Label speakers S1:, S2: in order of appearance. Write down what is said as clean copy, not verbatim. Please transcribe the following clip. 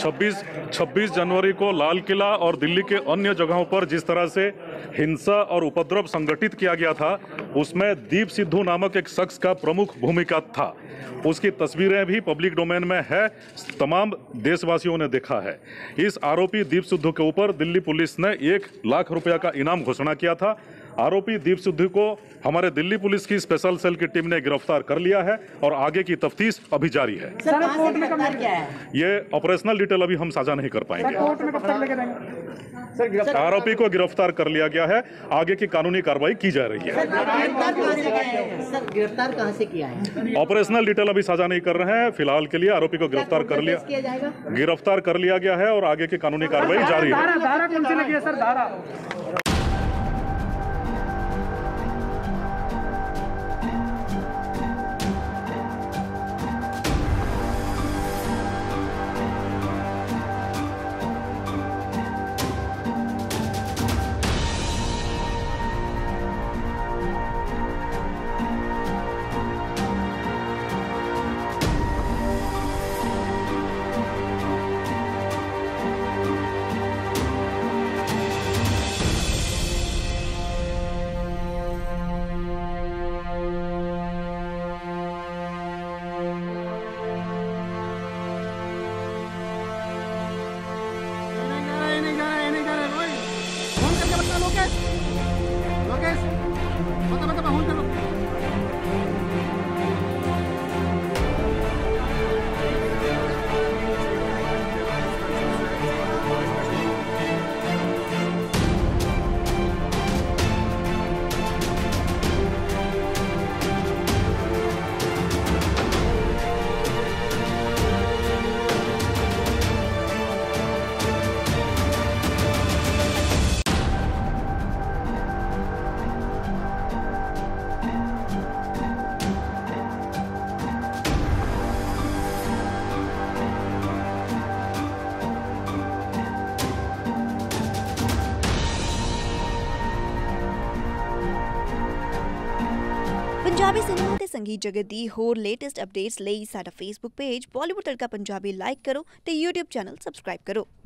S1: 26 जनवरी को लाल किला और दिल्ली के अन्य जगहों पर जिस तरह से हिंसा और उपद्रव संगठित किया गया था, उसमें दीप सिद्धू नामक एक शख्स का प्रमुख भूमिका था। उसकी तस्वीरें भी पब्लिक डोमेन में है, तमाम देशवासियों ने देखा है। इस आरोपी दीप सिद्धू के ऊपर दिल्ली पुलिस ने 1 लाख रुपया का इनाम घोषणा किया था। आरोपी दीप सिद्धू को हमारे दिल्ली पुलिस की स्पेशल सेल की टीम ने गिरफ्तार कर लिया है और आगे की तफ्तीश अभी जारी है।
S2: सर, कोर्ट में गिरफ्तार क्या है?
S1: ये ऑपरेशनल डिटेल अभी हम साझा नहीं कर पाएंगे।
S2: कोर्ट में कब तक लेके जाएंगे?
S1: आरोपी को गिरफ्तार कर लिया गया है, आगे की कानूनी कार्रवाई की जा रही है।
S3: सर, गिरफ्तार कहां से किया है?
S1: ऑपरेशनल डिटेल अभी साझा नहीं कर रहे हैं। फिलहाल के लिए आरोपी को गिरफ्तार कर लिया गया है और आगे की कानूनी कार्रवाई जारी है।
S2: धारा कौन सी लगी है सर? धारा
S4: पंजाबी सिनेमा ते संगीत जगत दी होर लेटेस्ट अपडेट्स लई साडा Facebook page Bollywood Tadka Punjabi like करो ते यूट्यूब चैनल सब्सक्राइब करो।